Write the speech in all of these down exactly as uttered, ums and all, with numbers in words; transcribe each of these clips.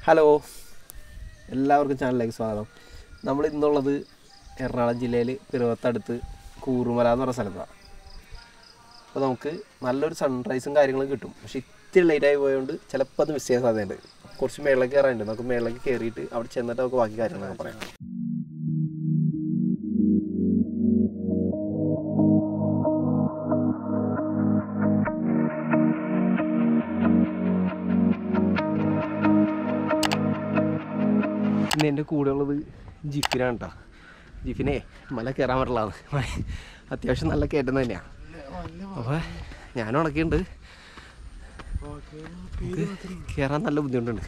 Hello, എല്ലാവർക്കും ചാനലിലേക്ക് സ്വാഗതം. നമ്മൾ ഇന്നുള്ളത് എറണാകുളം ജില്ലയിൽ പിറവത്തടുത്ത് കൂറുമല എന്ന് പറഞ്ഞ സ്ഥലത്താണ്. അപ്പോൾ നമുക്ക് നല്ലൊരു സൺറൈസും കാര്യങ്ങളും കിട്ടും. പക്ഷേ ഇത്തിരി ലേറ്റായി പോയതുകൊണ്ട് ചിലപ്പോൾ അത് മിസ് ചെയ്യാൻ സാധ്യതയുണ്ട്. കുറച്ച് മേളിലേക്ക് കയറാനുണ്ട്. നമുക്ക് മേളിലേക്ക് കയറിയിട്ട് അവിടെ ചെന്നിട്ട് നമുക്ക് ബാക്കി കാര്യങ്ങളൊക്കെ പറയാം. പിന്നെ എൻ്റെ കൂടെ ഉള്ളത് ജിഫിനാണ് കേട്ടോ. ജിഫിനെ മല കയറാൻ പറ്റുള്ളതാണ്. അത്യാവശ്യം നല്ല കയറ്റം തന്നെയാണ്. അപ്പോൾ ഞാനും ഉണക്കിയുണ്ട്, കയറാൻ നല്ല ബുദ്ധിമുട്ടുണ്ട്.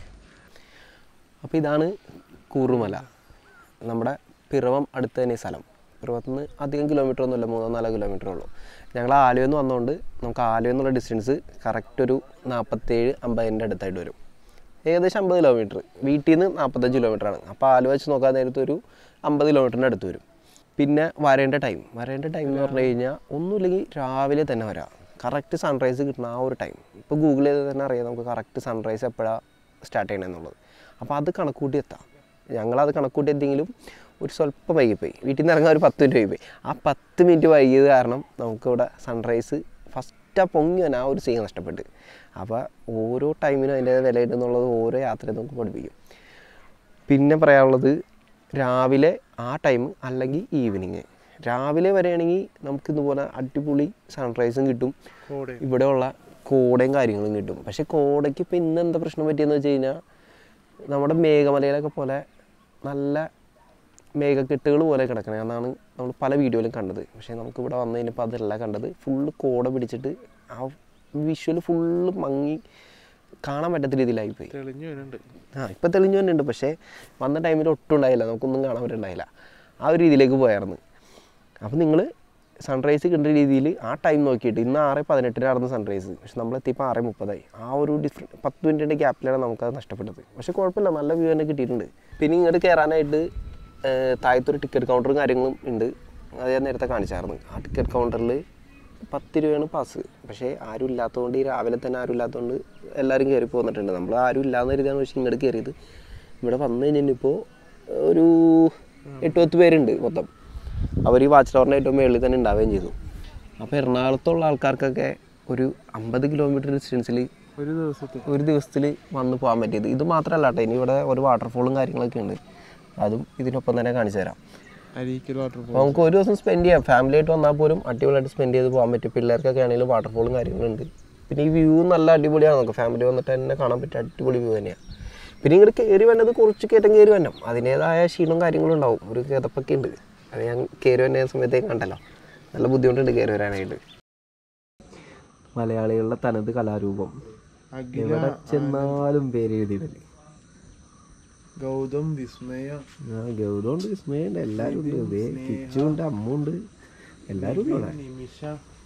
അപ്പോൾ ഇതാണ് കൂറുമല, നമ്മുടെ പിറവം അടുത്ത് തന്നെ സ്ഥലം. പിറവത്തുനിന്ന് അധികം കിലോമീറ്റർ ഒന്നുമില്ല, മൂന്നോ നാലോ കിലോമീറ്ററേ ഉള്ളൂ. ഞങ്ങൾ ആലുവയിൽ നിന്ന് വന്നതുകൊണ്ട് നമുക്ക് ആലുവയിൽ നിന്നുള്ള ഡിസ്റ്റൻസ് കറക്റ്റ് ഒരു നാൽപ്പത്തേഴ് അമ്പതിൻ്റെ അടുത്തായിട്ട് വരും. ഏകദേശം അമ്പത് കിലോമീറ്റർ, വീട്ടിൽ നിന്ന് നാൽപ്പത്തഞ്ച് കിലോമീറ്ററാണ്. അപ്പോൾ ആലുവ വെച്ച് നോക്കാൻ നേരത്ത് ഒരു അമ്പത് കിലോമീറ്ററിൻ്റെ അടുത്ത് വരും. പിന്നെ വരേണ്ട ടൈം വരേണ്ട ടൈം എന്ന് പറഞ്ഞു കഴിഞ്ഞാൽ ഒന്നുമില്ലെങ്കിൽ രാവിലെ തന്നെ വരാം. കറക്റ്റ് സൺറൈസ് കിട്ടുന്ന ആ ഒരു ടൈം ഇപ്പോൾ ഗൂഗിൾ ചെയ്ത് തന്നെ അറിയാം നമുക്ക് കറക്റ്റ് സൺറൈസ് എപ്പോഴാണ് സ്റ്റാർട്ട് ചെയ്യണമെന്നുള്ളത്. അപ്പോൾ അത് കണക്കൂട്ടി എത്താം. ഞങ്ങളത് കണക്കൂട്ടി എത്തിയെങ്കിലും ഒരു സ്വല്പം വൈകിപ്പോയി. വീട്ടിൽ നിന്ന് ഇറങ്ങാൻ ഒരു പത്ത് മിനിറ്റ് വൈകിപ്പോയി. ആ പത്ത് മിനിറ്റ് വൈകിയത് കാരണം നമുക്കിവിടെ സൺറൈസ് ഫസ്റ്റ് പൊങ്ങി തന്നെ ആ ഒരു സീൻ നഷ്ടപ്പെട്ട്. അപ്പോൾ ഓരോ ടൈമിനും അതിൻ്റെ വിലയിട്ട് എന്നുള്ളത് ഓരോ യാത്രയും നമുക്ക് പഠിപ്പിക്കും. പിന്നെ പറയാനുള്ളത് രാവിലെ ആ ടൈം അല്ലെങ്കിൽ ഈവനിങ്. രാവിലെ വരികയാണെങ്കിൽ നമുക്കിതുപോലെ അടിപൊളി സൺറൈസും കിട്ടും, ഇവിടെയുള്ള കോടയും കാര്യങ്ങളും കിട്ടും. പക്ഷേ കോടയ്ക്ക് ഇപ്പോൾ ഇന്ന് എന്താ പ്രശ്നം പറ്റിയെന്ന് വെച്ച് കഴിഞ്ഞാൽ നമ്മുടെ മേഘമലയിലൊക്കെ പോലെ നല്ല മേഘക്കെട്ടുകൾ പോലെ കിടക്കണം എന്നാണ് നമ്മൾ പല വീഡിയോയിലും കണ്ടത്. പക്ഷേ നമുക്കിവിടെ വന്നു കഴിഞ്ഞപ്പോൾ അതല്ല കണ്ടത്. ഫുള്ള് കോട പിടിച്ചിട്ട് ആ വിഷ്വൽ ഫുള്ള് മങ്ങി കാണാൻ പറ്റാത്ത രീതിയിലായിപ്പോയി. തെളിഞ്ഞു വരുന്നുണ്ട്. ആ ഇപ്പം തെളിഞ്ഞു വരുന്നുണ്ട്. പക്ഷേ വന്ന ടൈമിൽ ഒട്ടും ഉണ്ടായില്ല, നമുക്കൊന്നും കാണാൻ പറ്റുന്നുണ്ടായില്ല. ആ ഒരു രീതിയിലേക്ക് പോയായിരുന്നു. അപ്പോൾ നിങ്ങൾ സൺറൈസ് കിട്ടുന്ന രീതിയിൽ ആ ടൈം നോക്കിയിട്ട് ഇന്ന് ആറ് പതിനെട്ടിനായിരുന്നു സൺറൈസ്, പക്ഷെ നമ്മളെത്തിയപ്പോൾ ആറ് മുപ്പതായി. ആ ഒരു ഡിഫറെൻറ്റ് പത്ത് മിനിറ്റിൻ്റെ ഗ്യാപ്പിലാണ് നമുക്കത് നഷ്ടപ്പെട്ടത്. പക്ഷേ കുഴപ്പമില്ല, നല്ല വ്യൂ തന്നെ കിട്ടിയിട്ടുണ്ട്. പിന്നെ ഇങ്ങോട്ട് കയറാനായിട്ട് താഴത്തൊരു ടിക്കറ്റ് കൗണ്ടറും കാര്യങ്ങളും ഉണ്ട്. അത് ഞാൻ നേരത്തെ കാണിച്ചായിരുന്നു. ആ ടിക്കറ്റ് കൗണ്ടറിൽ പത്ത് രൂപയാണ് പാസ്. പക്ഷേ ആരും ഇല്ലാത്തതുകൊണ്ട് ഈ രാവിലെ തന്നെ ആരും ഇല്ലാത്തതുകൊണ്ട് എല്ലാവരും കയറി പോന്നിട്ടുണ്ട്. നമ്മൾ ആരും ഇല്ലാന്ന് കരുതിയാണ് പക്ഷേ ഇങ്ങോട്ട് കയറിയത്. ഇവിടെ വന്നു കഴിഞ്ഞിപ്പോൾ ഒരു എട്ട് പത്ത് പേരുണ്ട് മൊത്തം. അവർ ഈ വാച്ച് ടവറിൻ്റെ ഏറ്റവും മുകളിൽ തന്നെ ഉണ്ടാവുകയും ചെയ്തു. അപ്പോൾ എറണാകുളത്തുള്ള ആൾക്കാർക്കൊക്കെ ഒരു അമ്പത് കിലോമീറ്റർ ഡിസ്റ്റൻസിൽ ഒരു ദിവസത്തിൽ ഒരു ദിവസത്തിൽ വന്ന് പോകാൻ പറ്റിയത്. ഇത് മാത്രമല്ല കേട്ടോ, ഇനി ഇവിടെ ഒരു വാട്ടർഫോളും കാര്യങ്ങളൊക്കെ ഉണ്ട്. അതും ഇതിനൊപ്പം തന്നെ കാണിച്ചു തരാം. അരീക്കൽ വാട്ടർഫോൾ നമുക്ക് ഒരു ദിവസം സ്പെൻഡ് ചെയ്യാം. ഫാമിലി ആയിട്ട് വന്നാൽ പോലും അടിപൊളിയായിട്ട് സ്പെൻഡ് ചെയ്ത് പോകാൻ പറ്റും. പിള്ളേർക്കൊക്കെ ആണെങ്കിലും വാട്ടർഫോളും കാര്യങ്ങളുണ്ട്. പിന്നെ ഈ വ്യൂ നല്ല അടിപൊളിയാണ്. നമുക്ക് ഫാമിലി വന്നിട്ട് തന്നെ കാണാൻ പറ്റിയ അടിപൊളി വ്യൂ തന്നെയാണ്. പിന്നെ ഇങ്ങോട്ട് കയറി വന്നത് കുറച്ച് കയറ്റം കയറി വരണം, അതിൻ്റേതായ ക്ഷീണവും കാര്യങ്ങളും ഉണ്ടാവും. ഒരു കിതപ്പൊക്കെ ഉണ്ട്. അത് ഞാൻ കയറി വന്ന സമയത്തേക്ക് കണ്ടല്ലോ, നല്ല ബുദ്ധിമുട്ടുണ്ട് കയറി വരാനായിട്ട്. മലയാളികളുടെ തനത് കലാരൂപം എവിടെ ചെന്നാലും പേര് എഴുതിയിടല്. ഗൗതം വിസ്മയ ആ ഗൗതം ഉണ്ട്, വിസ്മയുണ്ട്, എല്ലാവരും ഉണ്ട്. കിച്ചു ഉണ്ട്, അമ്മ ഉണ്ട്, എല്ലാവരും ഉണ്ട് അവിടെ. നിമിഷ.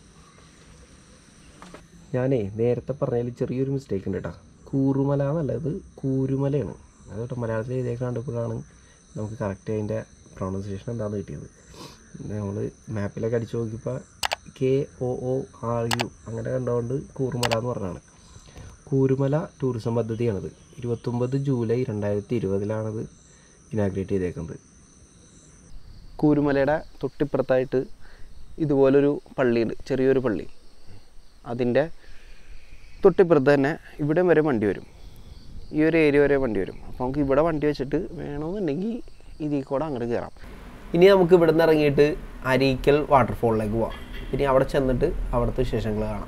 ഞാനേ നേരത്തെ പറഞ്ഞതിൽ ചെറിയൊരു മിസ്റ്റേക്ക് ഉണ്ട് കേട്ടോ. കൂറുമല എന്നല്ലത് കൂരുമലയാണ്. അതുകൊണ്ട് മലയാളത്തിൽ എഴുതിയൊക്കെ കണ്ടപ്പോഴാണ് നമുക്ക് കറക്റ്റ് അതിൻ്റെ പ്രൊണൗൺസിയേഷൻ എന്താണെന്ന് കിട്ടിയത്. നമ്മൾ മാപ്പിലൊക്കെ അടിച്ചു നോക്കിയപ്പോൾ K O O R U അങ്ങനെ കണ്ടുകൊണ്ട് കൂറുമല എന്ന് പറഞ്ഞാണ്. കൂരുമല ടൂറിസം പദ്ധതിയാണിത്. ഇരുപത്തൊമ്പത് ജൂലൈ രണ്ടായിരത്തി ഇരുപതിലാണത് ഇനാഗ്രേറ്റ് ചെയ്തേക്കുന്നത്. കൂരുമലയുടെ തൊട്ടിപ്പുറത്തായിട്ട് ഇതുപോലൊരു പള്ളിയുണ്ട്, ചെറിയൊരു പള്ളി. അതിൻ്റെ തൊട്ടിപ്പുറത്ത് തന്നെ ഇവിടം വരെ വണ്ടി വരും, ഈ ഒരു ഏരിയ വരെ വണ്ടി വരും. അപ്പോൾ നമുക്ക് ഇവിടെ വണ്ടി വെച്ചിട്ട് വേണമെന്നുണ്ടെങ്കിൽ ഇതിൽ കൂടെ അങ്ങോട്ട് കയറാം. ഇനി നമുക്ക് ഇവിടെ നിന്ന് ഇറങ്ങിയിട്ട് അരീക്കൽ വാട്ടർഫോളിലേക്ക് പോവാം. പിന്നെ അവിടെ ചെന്നിട്ട് അവിടുത്തെ വിശേഷങ്ങൾ കാണാം.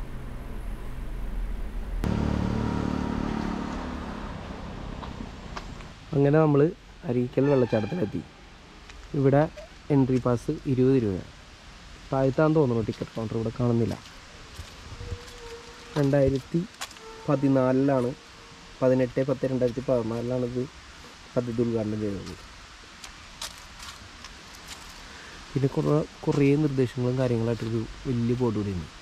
അങ്ങനെ നമ്മൾ അരീക്കൽ വെള്ളച്ചാട്ടത്തിലെത്തി. ഇവിടെ എൻട്രി പാസ് ഇരുപത് രൂപയാണ്. താഴത്താന്ന് തോന്നുന്നു ടിക്കറ്റ് കൗണ്ടർ, ഇവിടെ കാണുന്നില്ല. രണ്ടായിരത്തി പതിനാലിലാണ് പതിനെട്ട് പത്ത് രണ്ടായിരത്തി പതിനാലിലാണ് ഇത് പദ്ധതി ഉദ്ഘാടനം ചെയ്തത്. പിന്നെ കുറേ കുറേ നിർദ്ദേശങ്ങളും കാര്യങ്ങളായിട്ടൊരു വലിയ ബോർഡ് കൂടി ഉണ്ട്.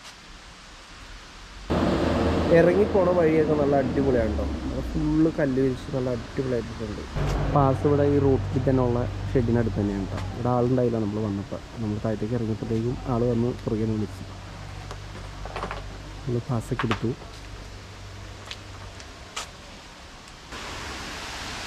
ഇറങ്ങിപ്പോണ വഴിയൊക്കെ നല്ല അടിപൊളിയാണ് കേട്ടോ. അത് ഫുള്ള് കല്ല് വിരിച്ച് നല്ല അടിപൊളിയായിട്ടുണ്ട്. പാസ് ഇവിടെ ഈ റോഡിൽ തന്നെ ഉള്ള ഷെഡിനടുത്ത് തന്നെയാണ് കേട്ടോ. ഇവിടെ ആളുണ്ടായില്ല നമ്മൾ വന്നപ്പോൾ. നമ്മൾ താഴത്തേക്ക് ഇറങ്ങിയപ്പോഴത്തേക്കും ആൾ വന്ന് പുറകെ വിളിച്ചു. നമ്മൾ പാസ്സൊക്കെ എടുത്തു.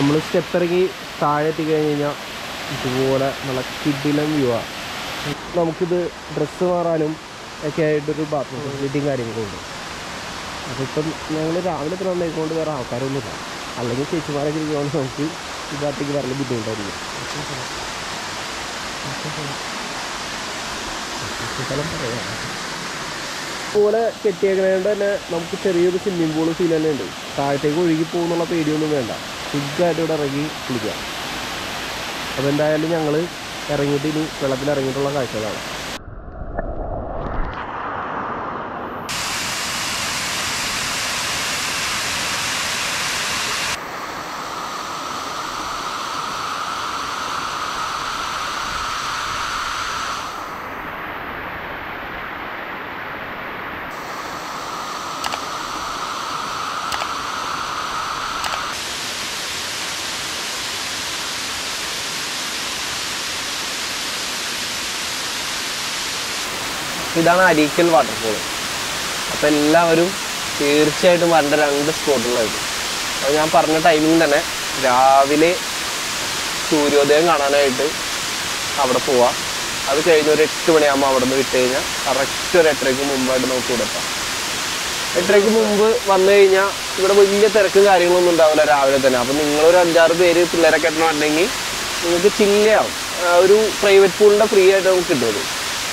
നമ്മൾ സ്റ്റെപ്പ് ഇറങ്ങി താഴെ എത്തിക്കഴിഞ്ഞ് കഴിഞ്ഞാൽ ഇതുപോലെ നല്ല കിടിലം വ്യൂ ആണ്. നമുക്കിത് ഡ്രസ്സ് മാറാനും ഒക്കെ ആയിട്ടൊരു ബാത്റൂം ഫെസിലിറ്റിയും കാര്യങ്ങളും ഉണ്ട്. അപ്പോൾ ഇപ്പം ഞങ്ങൾ രാവിലെ തന്നെ വന്നേക്കൊണ്ട് വേറെ ആൾക്കാരൊന്നുമില്ല. അല്ലെങ്കിൽ ചേച്ചിമാരൊക്കെ ഇരിക്കുകൊണ്ട് നമുക്ക് ഈ ഭാഗത്തേക്ക് വരല് ബുദ്ധിമുട്ടായിരിക്കും. അതുപോലെ കെട്ടിയേക്കണതുകൊണ്ട് തന്നെ നമുക്ക് ചെറിയൊരു സ്വിമ്മിംഗ് പൂൾ ഫീൽ തന്നെ ഉണ്ട്. താഴത്തേക്ക് ഒഴുകി പോകുന്നുള്ള പേടിയൊന്നും വേണ്ട. സുഖമായിട്ട് ഇവിടെ ഇറങ്ങി കുളിക്കാം. അപ്പോൾ എന്തായാലും ഞങ്ങൾ ഇറങ്ങിയിട്ട് ഇനി വെള്ളത്തിൽ ഇറങ്ങിയിട്ടുള്ള കാഴ്ചകളാണ്. ഇതാണ് അരീക്കൽ വാട്ടർഫോൾ. അപ്പോൾ എല്ലാവരും തീർച്ചയായിട്ടും വരേണ്ട രണ്ട് സ്പോട്ടുകളായിട്ട്. അപ്പോൾ ഞാൻ പറഞ്ഞ ടൈമിങ് തന്നെ രാവിലെ സൂര്യോദയം കാണാനായിട്ട് അവിടെ പോവാം. അത് കഴിഞ്ഞ് ഒരു എട്ട് മണിയാകുമ്പോൾ അവിടെ നിന്ന് വിട്ട് കഴിഞ്ഞാൽ കറക്റ്റ് ഒരു എട്ടരയ്ക്ക് മുമ്പായിട്ട് നമുക്ക് ഇവിടെ എത്താം. എട്ടരയ്ക്ക് മുമ്പ് വന്നു കഴിഞ്ഞാൽ ഇവിടെ വലിയ തിരക്കും കാര്യങ്ങളൊന്നും ഉണ്ടാവില്ല രാവിലെ തന്നെ. അപ്പോൾ നിങ്ങളൊരു അഞ്ചാറ് പേര് പിള്ളേരൊക്കെ എത്തണമെന്നുണ്ടെങ്കിൽ നിങ്ങൾക്ക് ചില്ലയാവും. ഒരു പ്രൈവറ്റ് പൂളിൻ്റെ ഫ്രീ ആയിട്ട് നമുക്ക് കിട്ടുമത്.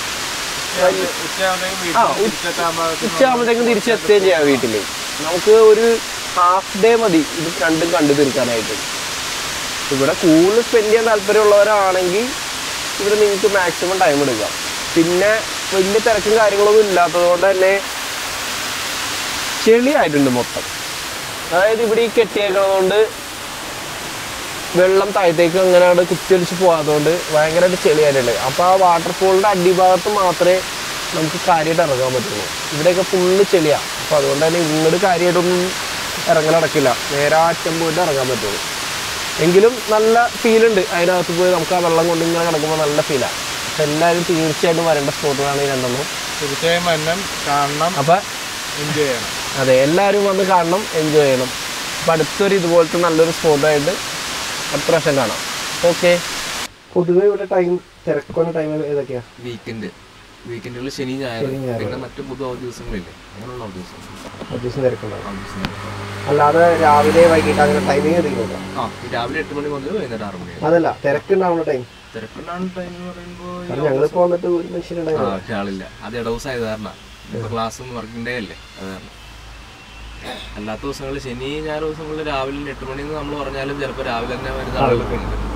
ആ ഉച്ചയാകുമ്പോഴത്തേക്കും തിരിച്ചെത്തുകയും ചെയ്യാം വീട്ടിൽ. നമുക്ക് ഒരു ഹാഫ് ഡേ മതി ഇത് രണ്ടും കണ്ടു തീർക്കാനായിട്ട്. ഇവിടെ കൂടുതൽ സ്പെൻഡ് ചെയ്യാൻ താല്പര്യമുള്ളവരാണെങ്കിൽ ഇവിടെ നിങ്ങൾക്ക് മാക്സിമം ടൈം എടുക്കാം. പിന്നെ വലിയ തിരക്കും കാര്യങ്ങളൊന്നും ഇല്ലാത്തത് കൊണ്ട് തന്നെ ചെളിയായിട്ടുണ്ട് മൊത്തം. അതായത് ഇവിടെ ഈ കെട്ടിയേക്കുന്നതുകൊണ്ട് വെള്ളം താഴത്തേക്ക് അങ്ങനെ അവിടെ കുത്തിയൊലിച്ച് പോകാത്തതുകൊണ്ട് ഭയങ്കരമായിട്ട് ചെളിയായിട്ടുണ്ട്. അപ്പോൾ ആ വാട്ടർഫോളിൻ്റെ അടിഭാഗത്ത് മാത്രമേ നമുക്ക് കാര്യമായിട്ട് ഇറങ്ങാൻ പറ്റുള്ളൂ. ഇവിടെയൊക്കെ ഫുള്ള് ചെളിയാണ്. അപ്പോൾ അതുകൊണ്ട് തന്നെ ഇങ്ങോട്ട് കാര്യമായിട്ടൊന്നും ഇറങ്ങൽ നടക്കില്ല. നേരെ അറ്റം പോയിട്ട് ഇറങ്ങാൻ പറ്റുള്ളൂ. എങ്കിലും നല്ല ഫീലുണ്ട് അതിനകത്ത് പോയി നമുക്ക് ആ വെള്ളം കൊണ്ട് ഇങ്ങനെ കിടക്കുമ്പോൾ നല്ല ഫീലാണ്. അപ്പോൾ എല്ലാവരും തീർച്ചയായിട്ടും വരേണ്ട സ്പോട്ടുകളാണ് ഈ രണ്ടെണ്ണം. തീർച്ചയായും വരണം, കാണണം, അപ്പോൾ എൻജോയ് ചെയ്യണം. അതെ, എല്ലാവരും വന്ന് കാണണം, എൻജോയ് ചെയ്യണം. അപ്പോൾ അടുത്തൊരു ഇതുപോലത്തെ നല്ലൊരു സ്പോട്ടായിട്ട് അടുത്ത പ്രാവശ്യം കാണാം. ഓക്കെ. പൊതുവെ ഇവിടെ ടൈം തിരക്കുന്ന ടൈം ഏതൊക്കെയാ? വീക്കെൻഡ് വീക്കെൻഡുകളിൽ ശനി ഞായർ, പിന്നെ മറ്റു പൊതു അവധി ദിവസങ്ങളില്ലേ, അങ്ങനെയുള്ള അവധി ദിവസം അവധി ദിവസം തിരക്കുണ്ടാവും. അല്ലാതെ രാവിലെ വൈകിട്ട് അങ്ങനെ ടൈമിങ് ഏതെങ്കിലും ആ രാവിലെ എട്ട് മണി മുതൽ വൈകുന്നേരം ആറ് മണി. അതല്ല തിരക്കുണ്ടാവുന്ന ടൈം. തിരക്കുണ്ടാവുന്ന ടൈം എന്ന് പറയുമ്പോൾ ഞങ്ങളിപ്പോൾ വന്നിട്ട് ഒരു മനുഷ്യരുണ്ടായിരുന്നു. ആ ആളില്ല. അത് ഇടവസായത് കാരണം ഇപ്പോൾ ക്ലാസ്സും വർക്കിംഗ് ഡേ അല്ലേ, അത് കാരണം. അല്ലാത്ത ദിവസങ്ങളിൽ ശനി ഞായർ ദിവസങ്ങളിൽ രാവിലെ എട്ട് മണിന്ന് നമ്മൾ പറഞ്ഞാലും ചിലപ്പോൾ രാവിലെ തന്നെ വരുന്ന ആളുകളൊക്കെ ഉണ്ട്.